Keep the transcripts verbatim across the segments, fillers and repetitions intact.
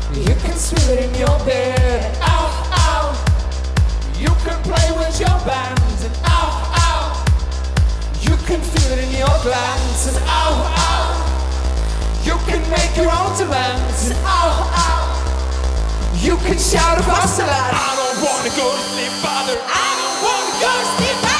You can feel it in your bed. Ow, ow. You can play with your bands. And ow, ow. You can feel it in your glands. And ow, ow. You can make your own demands. And ow, ow. You can shout across the land. I don't wanna go to sleep, father. I don't wanna go to sleep, father.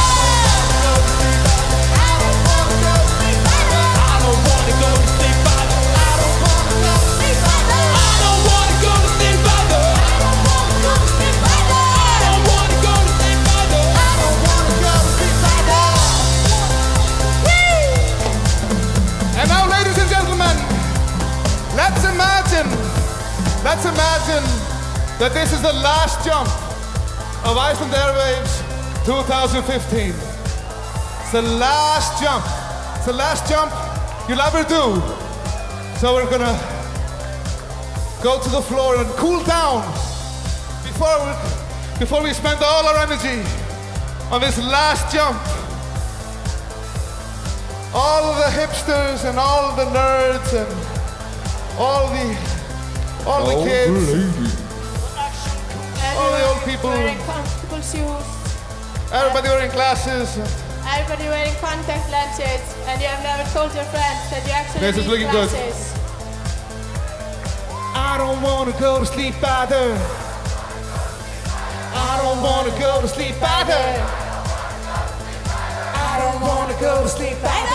Let's imagine, let's imagine that this is the last jump of Iceland Airwaves two thousand fifteen. It's the last jump. It's the last jump you'll ever do. So we're gonna go to the floor and cool down before we, before we spend all our energy on this last jump. All of the hipsters and all of the nerds and all the, all the kids, all the old people, wearing comfortable shoes, everybody wearing glasses, everybody wearing contact lenses, and you have never told your friends that you actually this is need looking glasses. Good. I don't wanna go to sleep either. I don't wanna go to sleep either. I don't wanna go to sleep either.